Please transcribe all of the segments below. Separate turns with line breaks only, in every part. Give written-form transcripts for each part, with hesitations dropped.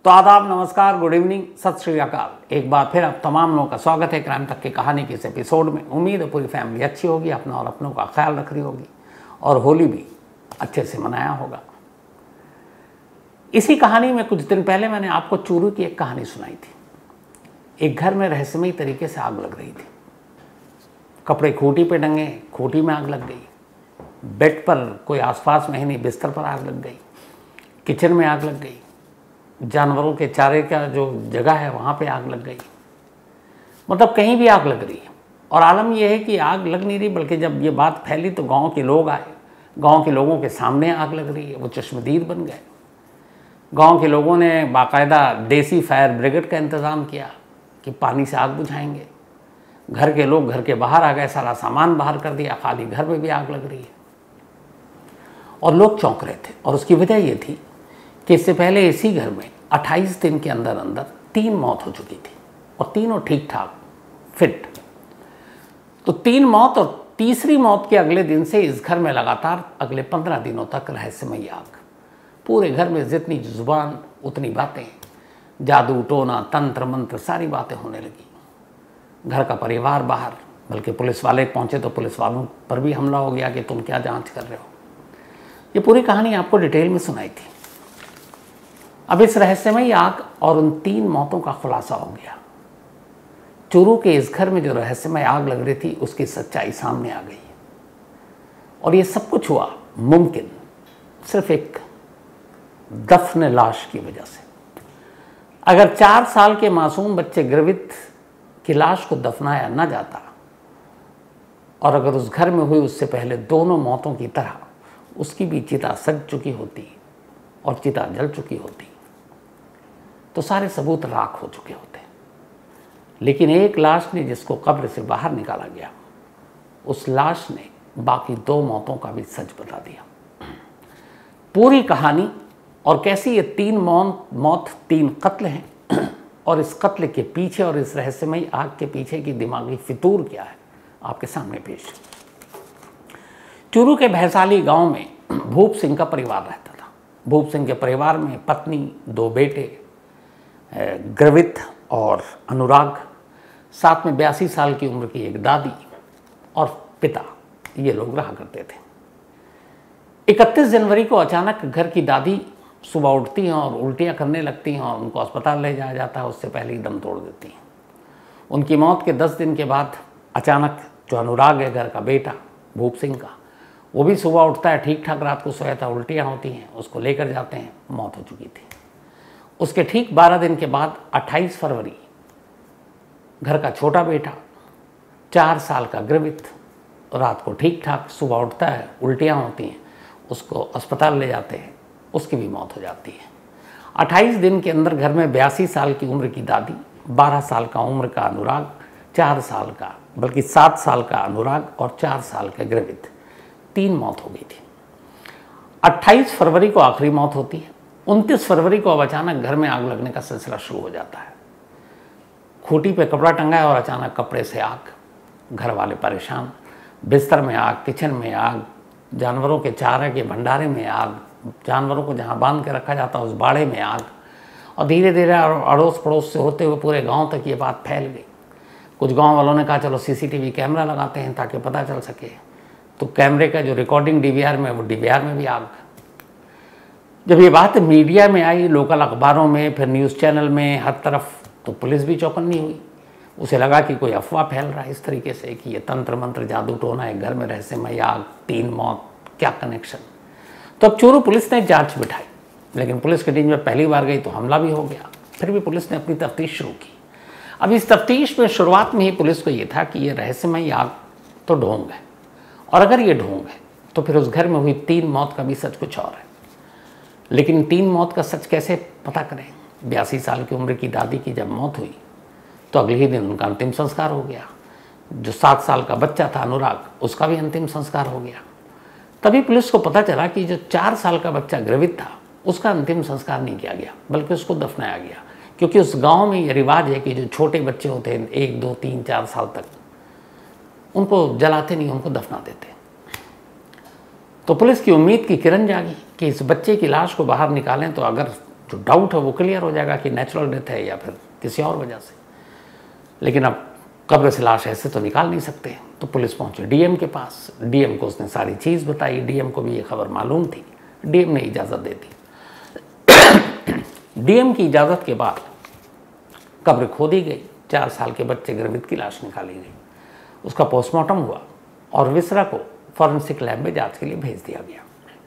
तो आदाब, नमस्कार, गुड इवनिंग, सत श्री अकाल। एक बार फिर आप तमाम लोगों का स्वागत है क्राइम तक की कहानी के इस एपिसोड में। उम्मीद है पूरी फैमिली अच्छी होगी, अपना और अपनों का ख्याल रख रही होगी और होली भी अच्छे से मनाया होगा। इसी कहानी में कुछ दिन पहले मैंने आपको चूरू की एक कहानी सुनाई थी। एक घर में रहस्यमयी तरीके से आग लग रही थी। कपड़े खूंटी पे टंगे, खूंटी में आग लग गई। बेड पर कोई आसपास में ही नहीं, बिस्तर पर आग लग गई। किचन में आग लग गई। जानवरों के चारे का जो जगह है वहाँ पे आग लग गई। मतलब कहीं भी आग लग रही है। और आलम यह है कि आग लग नहीं रही, बल्कि जब ये बात फैली तो गांव के लोग आए। गांव के लोगों के सामने आग लग रही है, वो चश्मदीद बन गए। गांव के लोगों ने बाकायदा देसी फायर ब्रिगेड का इंतज़ाम किया कि पानी से आग बुझाएंगे। घर के लोग घर के बाहर आ गए, सारा सामान बाहर कर दिया, खाली घर में भी आग लग रही है। और लोग चौंक रहे थे। और उसकी वजह ये थी कि इससे पहले इसी घर में 28 दिन के अंदर अंदर 3 मौत हो चुकी थी और तीनों ठीक ठाक फिट। तो 3 मौत और तीसरी मौत के अगले दिन से इस घर में लगातार अगले 15 दिनों तक रहस्यमयी आग। पूरे घर में जितनी जुबान उतनी बातें, जादू टोना तंत्र मंत्र सारी बातें होने लगी। घर का परिवार बाहर, बल्कि पुलिस वाले पहुंचे तो पुलिस वालों पर भी हमला हो गया कि तुम क्या जांच कर रहे हो। ये पूरी कहानी आपको डिटेल में सुनाई थी। अब इस रहस्यमयी आग और उन 3 मौतों का खुलासा हो गया। चूरू के इस घर में जो रहस्यमय आग लग रही थी उसकी सच्चाई सामने आ गई। और ये सब कुछ हुआ मुमकिन सिर्फ एक दफन लाश की वजह से। अगर 4 साल के मासूम बच्चे ग्रवित की लाश को दफनाया न जाता और अगर उस घर में हुई उससे पहले दोनों मौतों की तरह उसकी भी चिता सज चुकी होती और चिता जल चुकी होती तो सारे सबूत राख हो चुके होते। लेकिन एक लाश ने जिसको कब्र से बाहर निकाला गया, उस लाश ने बाकी 2 मौतों का भी सच बता दिया। पूरी कहानी और कैसी ये 3 मौत 3 कत्ल हैं और इस कत्ल के पीछे और इस रहस्यमयी आग के पीछे की दिमागी फितूर क्या है, आपके सामने पेश। चूरू के भैसाली गांव में भूप सिंह का परिवार रहता था। भूप सिंह के परिवार में पत्नी, 2 बेटे ग्रवित और अनुराग, साथ में 82 साल की उम्र की एक दादी और पिता, ये लोग रहा करते थे। 31 जनवरी को अचानक घर की दादी सुबह उठती हैं और उल्टियां करने लगती हैं और उनको अस्पताल ले जाया जाता है। उससे पहले ही दम तोड़ देती हैं। उनकी मौत के 10 दिन के बाद अचानक जो अनुराग है, घर का बेटा भूप सिंह का, वो भी सुबह उठता है, ठीक ठाक रात को सोया था, उल्टियाँ होती हैं, उसको लेकर जाते हैं, मौत हो चुकी थी। उसके ठीक 12 दिन के बाद 28 फरवरी घर का छोटा बेटा 4 साल का ग्रवित रात को ठीक ठाक सुबह उठता है, उल्टियाँ होती हैं, उसको अस्पताल ले जाते हैं, उसकी भी मौत हो जाती है। 28 दिन के अंदर घर में 82 साल की उम्र की दादी, 12 साल का उम्र का अनुराग, 4 साल का बल्कि 7 साल का अनुराग और 4 साल का ग्रवित, 3 मौत हो गई थी। 28 फरवरी को आखिरी मौत होती है। 29 फरवरी को अब अचानक घर में आग लगने का सिलसिला शुरू हो जाता है। खूंटी पे कपड़ा टंगा है और अचानक कपड़े से आग। घर वाले परेशान, बिस्तर में आग, किचन में आग, जानवरों के चारे के भंडारे में आग, जानवरों को जहाँ बांध के रखा जाता है उस बाड़े में आग। और धीरे धीरे अड़ोस पड़ोस से होते हुए पूरे गांव तक ये बात फैल गई। कुछ गांव वालों ने कहा चलो CCTV कैमरा लगाते हैं ताकि पता चल सके। तो कैमरे का जो रिकॉर्डिंग DVR में, वो DVR में भी आग। जब ये बात मीडिया में आई, लोकल अखबारों में, फिर न्यूज़ चैनल में, हर तरफ, तो पुलिस भी चौकन्नी हुई। उसे लगा कि कोई अफवाह फैल रहा है इस तरीके से कि ये तंत्र मंत्र जादू टोना है, घर में रहस्यमयी आग, 3 मौत, क्या कनेक्शन। तो अब चूरू पुलिस ने जांच बिठाई, लेकिन पुलिस की टीम जब पहली बार गई तो हमला भी हो गया। फिर भी पुलिस ने अपनी तफ्तीश शुरू की। अब इस तफ्तीश में शुरुआत में ही पुलिस को ये था कि ये रहस्यमयी आग तो ढोंग है, और अगर ये ढोंग है तो फिर उस घर में हुई 3 मौत का भी सच कुछ और है। लेकिन 3 मौत का सच कैसे पता करें। 82 साल की उम्र की दादी की जब मौत हुई तो अगले ही दिन उनका अंतिम संस्कार हो गया। जो 7 साल का बच्चा था अनुराग, उसका भी अंतिम संस्कार हो गया। तभी पुलिस को पता चला कि जो 4 साल का बच्चा ग्रवित था उसका अंतिम संस्कार नहीं किया गया, बल्कि उसको दफनाया गया। क्योंकि उस गांव में ये रिवाज है कि जो छोटे बच्चे होते हैं 1, 2, 3, 4 साल तक, उनको जलाते नहीं, उनको दफना देते। तो पुलिस की उम्मीद की किरण जागी कि इस बच्चे की लाश को बाहर निकालें तो अगर जो डाउट है वो क्लियर हो जाएगा कि नेचुरल डेथ है या फिर किसी और वजह से। लेकिन अब कब्र से लाश ऐसे तो निकाल नहीं सकते, तो पुलिस पहुंची डीएम के पास। डीएम को उसने सारी चीज़ बताई। डीएम को भी ये खबर मालूम थी। डीएम ने इजाज़त दे दी। डीएम की इजाज़त के बाद कब्र खोदी गई। 4 साल के बच्चे गर्वित की लाश निकाली गई। उसका पोस्टमार्टम हुआ और विसरा को फॉरेंसिक लैब में जांच के लिए भेज दिया गया।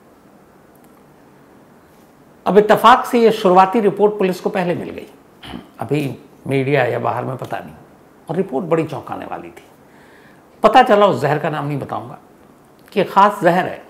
अब इत्तेफाक से ये शुरुआती रिपोर्ट पुलिस को पहले मिल गई, अभी मीडिया या बाहर में पता नहीं, और रिपोर्ट बड़ी चौंकाने वाली थी। पता चला, उस जहर का नाम नहीं बताऊंगा, कि खास जहर है।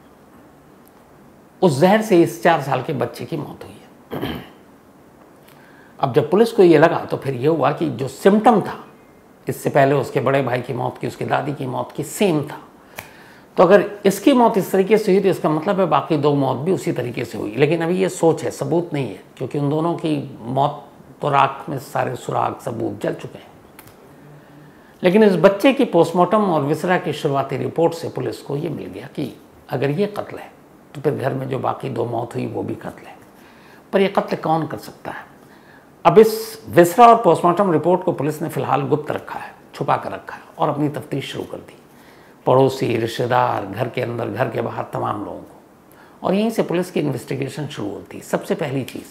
उस जहर से इस 4 साल के बच्चे की मौत हुई है। अब जब पुलिस को ये लगा तो फिर ये हुआ कि जो सिम्टम था, इससे पहले उसके बड़े भाई की मौत की, उसकी दादी की मौत की, सेम था। तो अगर इसकी मौत इस तरीके से हुई तो इसका मतलब है बाकी 2 मौत भी उसी तरीके से हुई। लेकिन अभी ये सोच है, सबूत नहीं है, क्योंकि उन दोनों की मौत तो राख में सारे सुराग सबूत जल चुके हैं। लेकिन इस बच्चे की पोस्टमार्टम और विसरा की शुरुआती रिपोर्ट से पुलिस को ये मिल गया कि अगर ये कत्ल है तो फिर घर में जो बाकी 2 मौत हुई वो भी कत्ल है। पर यह कत्ल कौन कर सकता है? अब इस विसरा और पोस्टमार्टम रिपोर्ट को पुलिस ने फिलहाल गुप्त रखा है, छुपा कर रखा है, और अपनी तफ्तीश शुरू कर दी। पड़ोसी, रिश्तेदार, घर के अंदर, घर के बाहर, तमाम लोगों को। और यहीं से पुलिस की इन्वेस्टिगेशन शुरू होती है। सबसे पहली चीज़,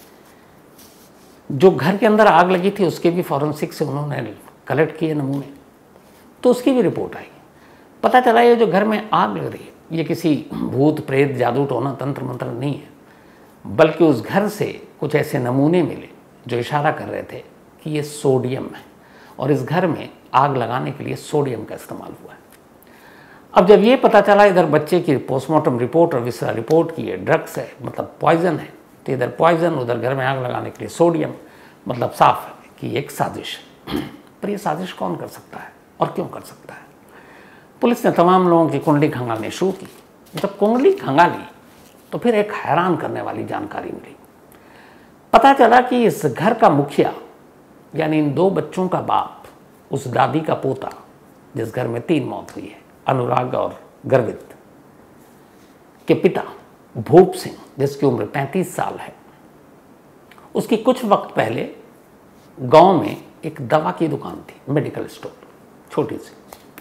जो घर के अंदर आग लगी थी उसके भी फॉरेंसिक से उन्होंने कलेक्ट किए नमूने, तो उसकी भी रिपोर्ट आई। पता चला ये जो घर में आग लग रही है ये किसी भूत प्रेत, जादू टोना, तंत्र मंत्र नहीं है, बल्कि उस घर से कुछ ऐसे नमूने मिले जो इशारा कर रहे थे कि ये सोडियम है, और इस घर में आग लगाने के लिए सोडियम का इस्तेमाल हुआ है। अब जब ये पता चला इधर बच्चे की पोस्टमार्टम रिपोर्ट और विसरा रिपोर्ट की ये ड्रग्स है, मतलब पॉइजन है, तो इधर पॉइजन, उधर घर में आग लगाने के लिए सोडियम, मतलब साफ है कि एक साजिश है। पर ये साजिश कौन कर सकता है और क्यों कर सकता है? पुलिस ने तमाम लोगों की कुंडली खंगालनी शुरू की। जब कुंडली खंगाली तो फिर एक हैरान करने वाली जानकारी मिली। पता चला कि इस घर का मुखिया, यानी इन 2 बच्चों का बाप, उस दादी का पोता जिस घर में 3 मौत हुई है, अनुराग और गर्वित, के पिता भूप सिंह, जिसकी उम्र 35 साल है, उसकी कुछ वक्त पहले गांव में एक दवा की दुकान थी, मेडिकल स्टोर, छोटी सी।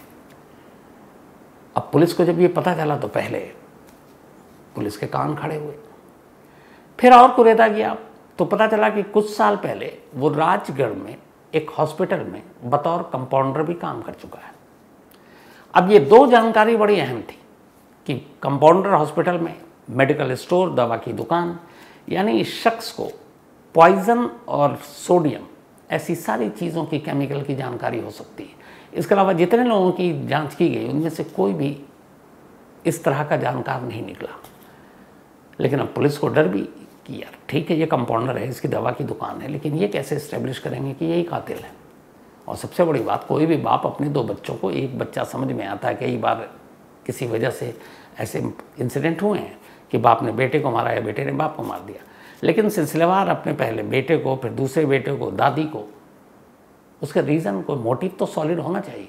अब पुलिस को जब ये पता चला तो पहले पुलिस के कान खड़े हुए। फिर और कुरेदा गया तो पता चला कि कुछ साल पहले वो राजगढ़ में एक हॉस्पिटल में बतौर कंपाउंडर भी काम कर चुका है। अब ये 2 जानकारी बड़ी अहम थी कि कंपाउंडर हॉस्पिटल में, मेडिकल स्टोर, दवा की दुकान, यानी इस शख्स को पॉइजन और सोडियम, ऐसी सारी चीज़ों की, केमिकल की जानकारी हो सकती है। इसके अलावा जितने लोगों की जांच की गई उनमें से कोई भी इस तरह का जानकार नहीं निकला। लेकिन अब पुलिस को डर भी कि यार ठीक है, ये कंपाउंडर है, इसकी दवा की दुकान है, लेकिन ये कैसे इस्टेब्लिश करेंगे कि यही कातिल है? और सबसे बड़ी बात, कोई भी बाप अपने 2 बच्चों को, एक बच्चा समझ में आता है, कई बार किसी वजह से ऐसे इंसिडेंट हुए हैं कि बाप ने बेटे को मारा या बेटे ने बाप को मार दिया, लेकिन सिलसिलेवार अपने पहले बेटे को, फिर दूसरे बेटे को, दादी को, उसका रीज़न, कोई मोटिव तो सॉलिड होना चाहिए।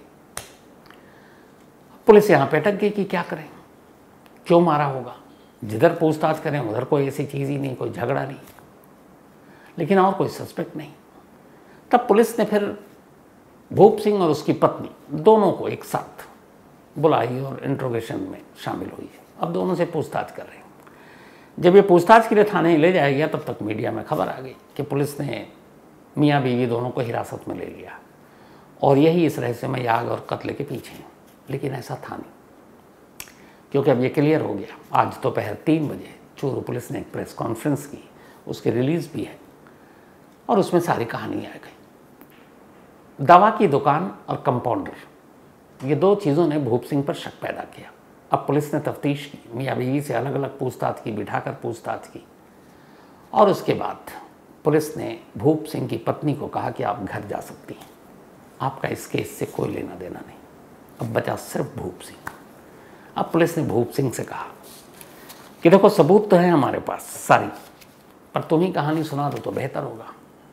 पुलिस यहाँ पे अटक गई कि क्या करें, क्यों मारा होगा। जिधर पूछताछ करें उधर कोई ऐसी चीज़ ही नहीं, कोई झगड़ा नहीं, लेकिन और कोई सस्पेक्ट नहीं। तब पुलिस ने फिर भूप सिंह और उसकी पत्नी दोनों को एक साथ बुलाई और इंट्रोगेशन में शामिल हुई है। अब दोनों से पूछताछ कर रहे हैं। जब ये पूछताछ के लिए थाने ले जाया गया तब तक मीडिया में खबर आ गई कि पुलिस ने मियाँ बीवी दोनों को हिरासत में ले लिया, और यही इस रहस्यमय आग और कत्ल के पीछे हैं। लेकिन ऐसा था नहीं, क्योंकि अब ये क्लियर हो गया। आज दोपहर 3 बजे चूरू पुलिस ने एक प्रेस कॉन्फ्रेंस की, उसकी रिलीज़ भी है, और उसमें सारी कहानी आ गई। दवा की दुकान और कंपाउंडर, ये 2 चीज़ों ने भूप सिंह पर शक पैदा किया। अब पुलिस ने तफ्तीश की, मियाँ बीवी से अलग अलग पूछताछ की, बिठाकर पूछताछ की, और उसके बाद पुलिस ने भूप सिंह की पत्नी को कहा कि आप घर जा सकती हैं, आपका इस केस से कोई लेना देना नहीं। अब बचा सिर्फ भूप सिंह। अब पुलिस ने भूप सिंह से कहा कि देखो, सबूत तो है हमारे पास सारी, पर तुम ही कहानी सुना दो तो बेहतर होगा।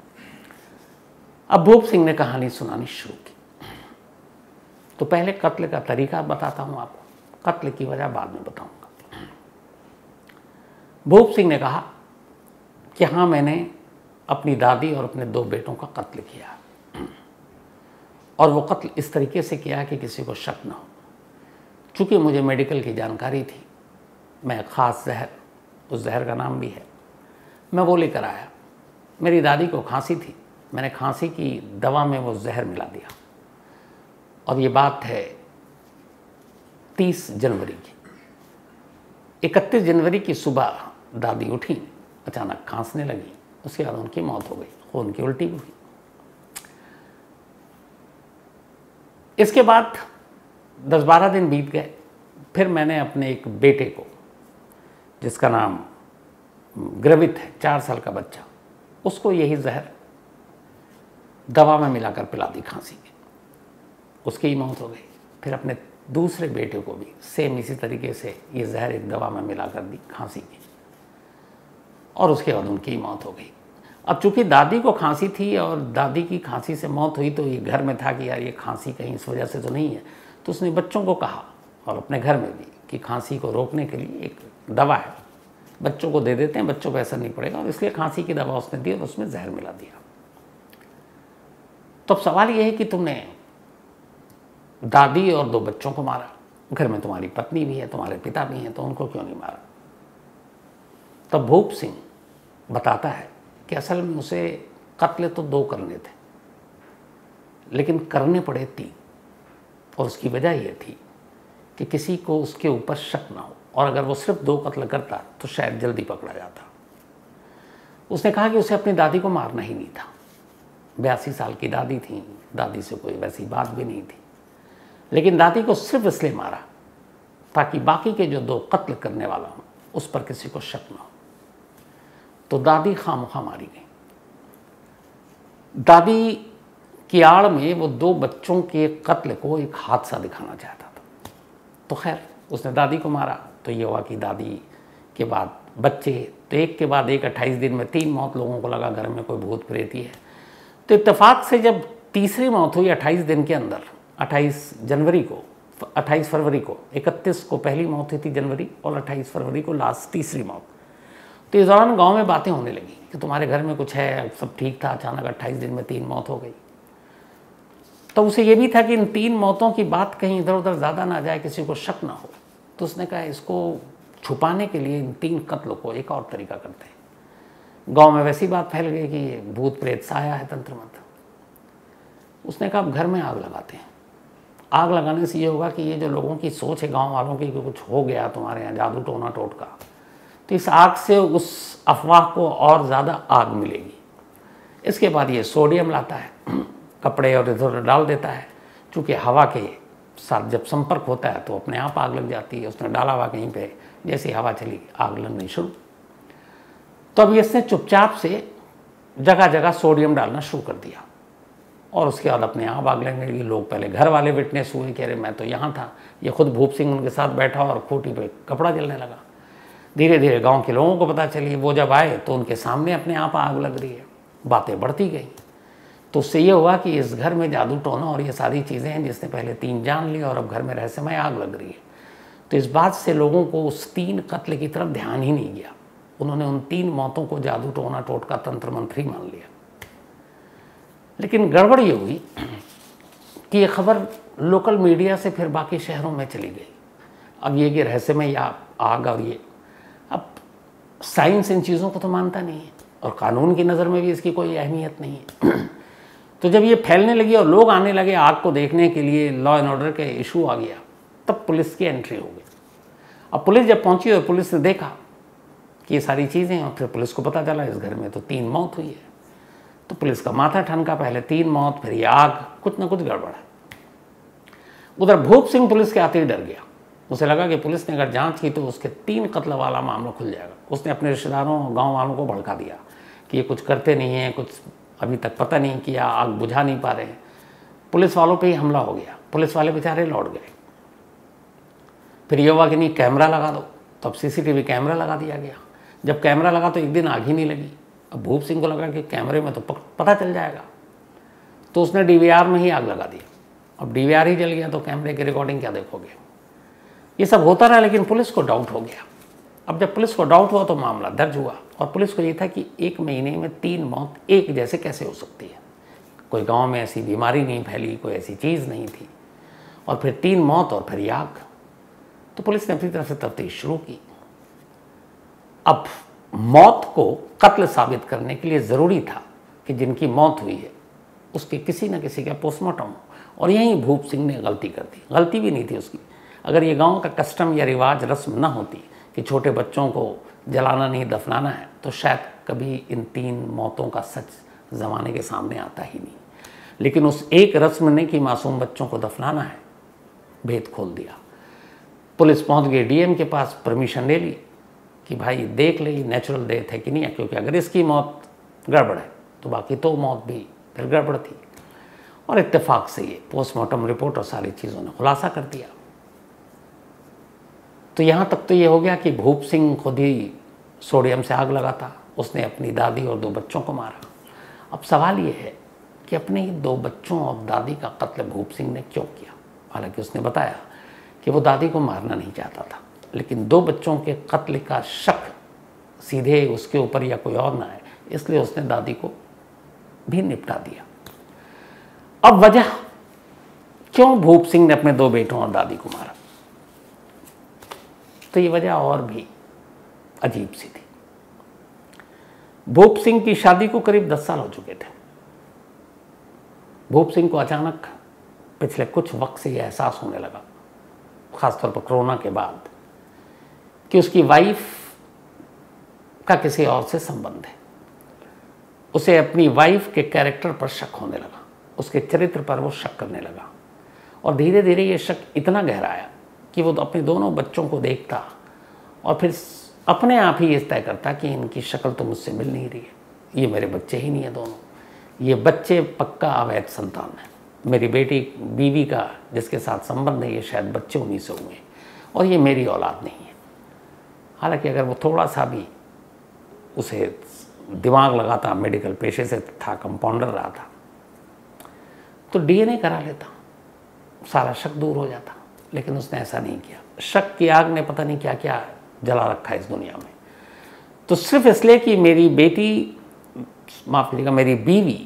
अब भूप सिंह ने कहानी सुनानी शुरू की। तो पहले कत्ल का तरीका बताता हूं आपको, कत्ल की वजह बाद में बताऊंगा। भूप सिंह ने कहा कि हाँ, मैंने अपनी दादी और अपने 2 बेटों का कत्ल किया, और वो कत्ल इस तरीके से किया कि किसी को शक न हो। चूँकि मुझे मेडिकल की जानकारी थी, मैं ख़ास जहर, उस जहर का नाम भी है, मैं वो लेकर आया। मेरी दादी को खांसी थी, मैंने खांसी की दवा में वो जहर मिला दिया। और ये बात है 30 जनवरी की। 31 जनवरी की सुबह दादी उठी, अचानक खांसने लगी, उसके बाद उनकी मौत हो गई, खून की उल्टी हुई। इसके बाद 10-12 दिन बीत गए। फिर मैंने अपने एक बेटे को, जिसका नाम ग्रवित है, 4 साल का बच्चा, उसको यही जहर दवा में मिलाकर पिला दी खांसी की, उसकी ही मौत हो गई। फिर अपने दूसरे बेटे को भी सेम इसी तरीके से ये जहर एक दवा में मिलाकर दी खांसी की, और उसके बाद उनकी मौत हो गई। अब चूंकि दादी को खांसी थी और दादी की खांसी से मौत हुई, तो ये घर में था कि यार ये खांसी कहीं इस वजह से तो नहीं है। तो उसने बच्चों को कहा और अपने घर में भी कि खांसी को रोकने के लिए एक दवा है, बच्चों को दे देते हैं, बच्चों को असर नहीं पड़ेगा, और इसलिए खांसी की दवा उसने दी और उसमें जहर मिला दिया। तो अब सवाल ये है कि तुमने दादी और 2 बच्चों को मारा, घर में तुम्हारी पत्नी भी है, तुम्हारे पिता भी हैं, तो उनको क्यों नहीं मारा? तब भूप सिंह बताता है कि असल में उसे कत्ल तो 2 करने थे, लेकिन करने पड़े 3, और उसकी वजह यह थी कि किसी को उसके ऊपर शक ना हो, और अगर वो सिर्फ 2 कत्ल करता तो शायद जल्दी पकड़ा जाता। उसने कहा कि उसे अपनी दादी को मारना ही नहीं था। 82 साल की दादी थी, दादी से कोई वैसी बात भी नहीं थी, लेकिन दादी को सिर्फ इसलिए मारा ताकि बाकी के जो 2 कत्ल करने वाला हो उस पर किसी को शक ना हो। तो दादी खामखा मारी गई। दादी की आड़ में वो 2 बच्चों के कत्ल को एक हादसा दिखाना चाहता था। तो खैर उसने दादी को मारा, तो ये हुआ कि दादी के बाद बच्चे, तो एक के बाद एक 28 दिन में 3 मौत। लोगों को लगा घर में कोई भूत प्रेत ही है। तो इत्तेफाक से जब तीसरी मौत हुई 28 दिन के अंदर, 28 जनवरी को, 28 फरवरी को, 31 को पहली मौत हुई थी जनवरी, और 28 फरवरी को लास्ट तीसरी मौत। तो इस दौरान गांव में बातें होने लगी कि तुम्हारे घर में कुछ है, सब ठीक था, अचानक 28 दिन में 3 मौत हो गई। तो उसे ये भी था कि इन 3 मौतों की बात कहीं इधर उधर ज़्यादा ना जाए, किसी को शक ना हो। तो उसने कहा इसको छुपाने के लिए इन 3 कत्लों को एक और तरीका करते हैं। गांव में वैसी बात फैल गई कि ये भूत प्रेत से आया है, तंत्र मंत्र। उसने कहा अब घर में आग लगाते हैं। आग लगाने से ये होगा कि ये जो लोगों की सोच है गांव वालों की कि कुछ हो गया तुम्हारे यहाँ, जादू टोना टोटका, तो इस आग से उस अफवाह को और ज़्यादा आग मिलेगी। इसके बाद ये सोडियम लाता है, कपड़े और इधर उधर डाल देता है। चूँकि हवा के साथ जब संपर्क होता है तो अपने आप आग लग जाती है। उसने डाला हुआ कहीं पे, जैसे हवा चली आग लगनी शुरू। तो अब इसने चुपचाप से जगह जगह सोडियम डालना शुरू कर दिया, और उसके बाद अपने आप आग लगने लगी। लोग पहले घर वाले विटनेस हुए, कह रहे मैं तो यहाँ था। ये खुद भूप सिंह उनके साथ बैठा और खूंटी पे कपड़ा जलने लगा। धीरे धीरे गांव के लोगों को पता चली। वो जब आए तो उनके सामने अपने आप आग लग रही है। बातें बढ़ती गई। तो उससे ये हुआ कि इस घर में जादू टोना और ये सारी चीज़ें हैं, जिसने पहले 3 जान ली और अब घर में रहस्यमय आग लग रही है। तो इस बात से लोगों को उस 3 कत्ल की तरफ ध्यान ही नहीं गया। उन्होंने उन 3 मौतों को जादू टोना टोटका तंत्र मंत्र ही मान लिया। लेकिन गड़बड़ ये हुई कि ये खबर लोकल मीडिया से फिर बाकी शहरों में चली गई। अब ये कि रहस्यमय आग, और ये अब साइंस इन चीज़ों को तो मानता नहीं है, और कानून की नज़र में भी इसकी कोई अहमियत नहीं है। तो जब ये फैलने लगी और लोग आने लगे आग को देखने के लिए, लॉ एंड ऑर्डर के इशू आ गया, तब पुलिस की एंट्री हो गई। अब पुलिस जब पहुंची और पुलिस ने देखा कि ये सारी चीज़ें हैं, और फिर पुलिस को पता चला इस घर में तो 3 मौत हुई है। तो पुलिस का माथा ठनका, पहले 3 मौत, फिर ये आग, कुछ ना कुछ गड़बड़ है। उधर भूप सिंह पुलिस के आते ही डर गया। उसे लगा कि पुलिस ने अगर जांच की तो उसके 3 कत्ल वाला मामला खुल जाएगा। उसने अपने रिश्तेदारों और गाँव वालों को भड़का दिया कि ये कुछ करते नहीं हैं, कुछ अभी तक पता नहीं किया, आग बुझा नहीं पा रहे। पुलिस वालों पे ही हमला हो गया। पुलिस वाले बेचारे लौट गए। फिर ये हुआ कि नहीं कैमरा लगा दो, तो अब CCTV कैमरा लगा दिया गया। जब कैमरा लगा तो एक दिन आग ही नहीं लगी। अब भूप सिंह को लगा कि कैमरे में तो पता चल जाएगा, तो उसने DVR में ही आग लगा दी। अब DVR ही जल गया तो कैमरे की रिकॉर्डिंग क्या देखोगे। ये सब होता रहा, लेकिन पुलिस को डाउट हो गया। अब जब पुलिस को डाउट हुआ तो मामला दर्ज हुआ और पुलिस को ये था कि 1 महीने में 3 मौत एक जैसे कैसे हो सकती है। कोई गांव में ऐसी बीमारी नहीं फैली, कोई ऐसी चीज़ नहीं थी, और फिर 3 मौत और फिर आग। तो पुलिस ने अपनी तरफ से तफ्तीश शुरू की। अब मौत को कत्ल साबित करने के लिए ज़रूरी था कि जिनकी मौत हुई है उसके किसी न किसी का पोस्टमार्टम हो, और यहीं भूप सिंह ने गलती कर दी। गलती भी नहीं थी उसकी। अगर ये गांव का कस्टम या रिवाज रस्म न होती कि छोटे बच्चों को जलाना नहीं दफनाना है, तो शायद कभी इन 3 मौतों का सच ज़माने के सामने आता ही नहीं। लेकिन उस एक रस्म ने कि मासूम बच्चों को दफनाना है, भेद खोल दिया। पुलिस पहुंच गई डीएम के पास, परमिशन ले ली कि भाई देख ले ये नेचुरल डेथ है कि नहीं है, क्योंकि अगर इसकी मौत गड़बड़ है तो बाकी तो मौत भी फिर गड़बड़ थी। और इत्तेफाक से ये पोस्टमार्टम रिपोर्ट और सारी चीज़ों ने खुलासा कर दिया। तो यहाँ तक तो ये हो गया कि भूप सिंह खुद ही सोडियम से आग लगाता, उसने अपनी दादी और 2 बच्चों को मारा। अब सवाल ये है कि अपने ही 2 बच्चों और दादी का कत्ल भूप सिंह ने क्यों किया। हालांकि उसने बताया कि वो दादी को मारना नहीं चाहता था, लेकिन 2 बच्चों के कत्ल का शक सीधे उसके ऊपर या कोई और ना है, इसलिए उसने दादी को भी निपटा दिया। अब वजह क्यों भूप सिंह ने अपने 2 बेटों और दादी को मारा, तो ये वजह और भी अजीब सी थी। भूप सिंह की शादी को करीब 10 साल हो चुके थे। भूप सिंह को अचानक पिछले कुछ वक्त से यह एहसास होने लगा, खासतौर पर कोरोना के बाद, कि उसकी वाइफ का किसी और से संबंध है। उसे अपनी वाइफ के कैरेक्टर पर शक होने लगा, उसके चरित्र पर वो शक करने लगा, और धीरे धीरे ये शक इतना गहराया कि वो अपने दोनों बच्चों को देखता और फिर अपने आप ही ये तय करता कि इनकी शक्ल तो मुझसे मिल नहीं रही है, ये मेरे बच्चे ही नहीं है दोनों, ये बच्चे पक्का अवैध संतान है। मेरी बेटी बीवी का जिसके साथ संबंध है, ये शायद बच्चे उन्हीं से हुए हैं, और ये मेरी औलाद नहीं है। हालांकि अगर वो थोड़ा सा भी उसे दिमाग लगाता, मेडिकल पेशे से था, कंपाउंडर रहा था, तो डीएनए करा लेता, सारा शक दूर हो जाता। लेकिन उसने ऐसा नहीं किया। शक की आग ने पता नहीं क्या क्या जला रखा है इस दुनिया में। तो सिर्फ इसलिए कि मेरी बेटी, माफ कीजिएगा, मेरी बीवी,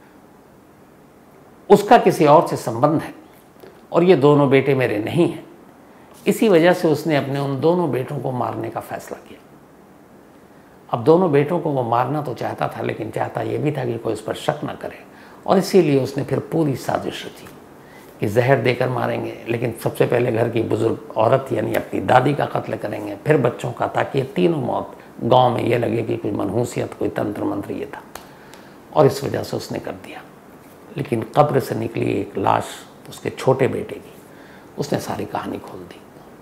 उसका किसी और से संबंध है और ये दोनों बेटे मेरे नहीं हैं, इसी वजह से उसने अपने उन दोनों बेटों को मारने का फैसला किया। अब दोनों बेटों को वो मारना तो चाहता था, लेकिन चाहता ये भी था कि कोई उस पर शक ना करे, और इसीलिए उसने फिर पूरी साजिश रची कि जहर देकर मारेंगे, लेकिन सबसे पहले घर की बुजुर्ग औरत यानी अपनी दादी का कत्ल करेंगे, फिर बच्चों का, ताकि ये तीनों मौत गांव में ये लगे कि कोई मनहूसियत, कोई तंत्र मंत्र ये था। और इस वजह से उसने कर दिया। लेकिन कब्र से निकली एक लाश उसके छोटे बेटे की, उसने सारी कहानी खोल दी।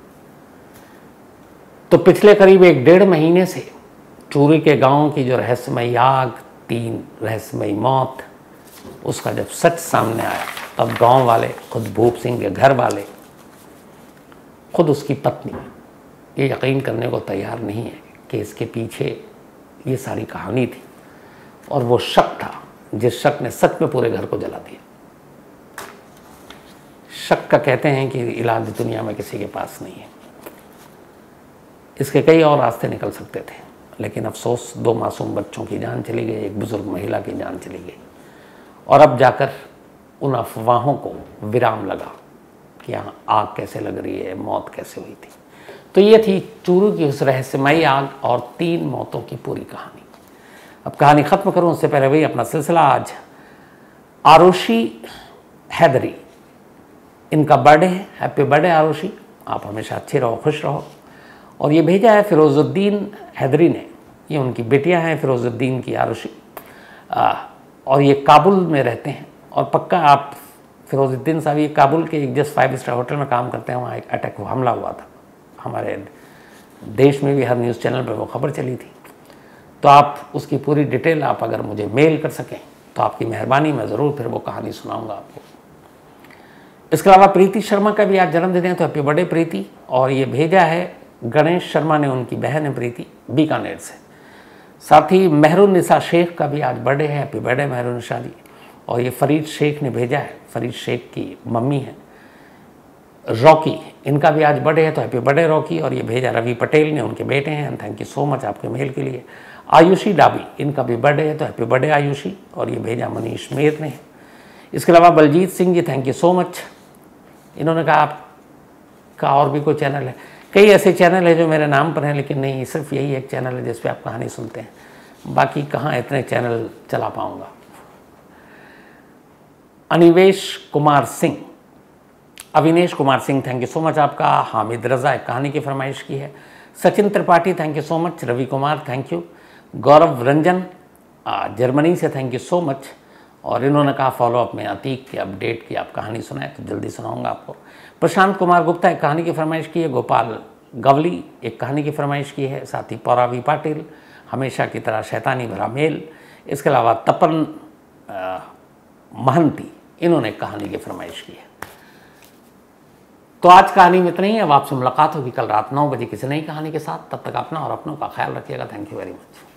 तो पिछले करीब 1-1.5 महीने से चूरू के गांव की जो रहस्यमयी आग, 3 रहस्यमयी मौत, उसका जब सच सामने आया, तब गांव वाले, खुद भूप सिंह के घर वाले, खुद उसकी पत्नी ये यकीन करने को तैयार नहीं है कि इसके पीछे ये सारी कहानी थी, और वो शक था जिस शक ने सच में पूरे घर को जला दिया। शक का कहते हैं कि इलाज दुनिया में किसी के पास नहीं है। इसके कई और रास्ते निकल सकते थे, लेकिन अफसोस 2 मासूम बच्चों की जान चली गई, एक बुजुर्ग महिला की जान चली गई, और अब जाकर उन अफवाहों को विराम लगा कि यहाँ आग कैसे लग रही है, मौत कैसे हुई थी। तो ये थी चूरू की उस रहस्यमयी आग और 3 मौतों की पूरी कहानी। अब कहानी ख़त्म करूँ उससे पहले वही अपना सिलसिला। आज आरुषि हैदरी, इनका बर्थडे है। हैप्पी बर्थडे आरुषि, आप हमेशा अच्छे रहो, खुश रहो। और ये भेजा है फिरोज़ुद्दीन हैदरी ने, ये उनकी बेटियां हैं फिरोज़ुद्दीन की, आरुषि, और ये काबुल में रहते हैं। और पक्का आप फिरोज़ुद्दीन साहब ये काबुल के एक जस्ट 5 स्टार होटल में काम करते हैं, वहाँ एक अटैक हमला हुआ था, हमारे देश में भी हर न्यूज़ चैनल पर वो खबर चली थी। तो आप उसकी पूरी डिटेल आप अगर मुझे मेल कर सकें तो आपकी मेहरबानी, मैं ज़रूर फिर वो कहानी सुनाऊंगा आपको। इसके अलावा प्रीति शर्मा का भी आज जन्मदिन है, तो हैप्पी बर्थडे प्रीति। और ये भेजा है गणेश शर्मा ने, उनकी बहन है प्रीति, बीकानेर से। साथ ही मेहरुन्निसा शेख का भी आज बर्थडे है, हैप्पी बर्थडे मेहरुन्निसा जी। और ये फरीद शेख ने भेजा है, फरीद शेख की मम्मी है रॉकी, इनका भी आज बर्थडे है, तो हैप्पी बर्थडे रॉकी। और ये भेजा रवि पटेल ने, उनके बेटे हैं। थैंक यू सो मच आपके मेल के लिए। आयुषी डाबी, इनका भी बर्थडे है, तो हैप्पी बर्थडे आयुषी। और ये भेजा मनीष मेर ने। इसके अलावा Baljeet Singh ji, thank you so much. इन्होंने कहा आपका और भी कोई चैनल है? कई ऐसे चैनल है जो मेरे नाम पर हैं, लेकिन नहीं, सिर्फ यही एक चैनल है जिस पे आप कहानी सुनते हैं, बाकी कहाँ इतने चैनल चला पाऊँगा। Anivesh Kumar Singh, Avinesh Kumar Singh, thank you so much आपका। हामिद रज़ा एक कहानी की फरमाइश की है। Sachin Tripathi, thank you so much. Ravi Kumar, thank you. Gaurav Ranjan Germany से, थैंक यू सो मच। और इन्होंने कहा फॉलोअप में अतीक के अपडेट की आप कहानी सुनाएं, तो जल्दी सुनाऊंगा आपको। प्रशांत कुमार गुप्ता एक कहानी की फरमाइश की है। गोपाल गवली एक कहानी की फरमाइश की है। साथ ही पौरावी पाटिल, हमेशा की तरह शैतानी भरा मेल। इसके अलावा तपन महंती, इन्होंने एक कहानी की फरमाइश की है। तो आज कहानी में इतना ही है। अब आपसे मुलाकात होगी कल रात 9 बजे किसी नई कहानी के साथ। तब तक अपना और अपनों का ख्याल रखिएगा। Thank you very much.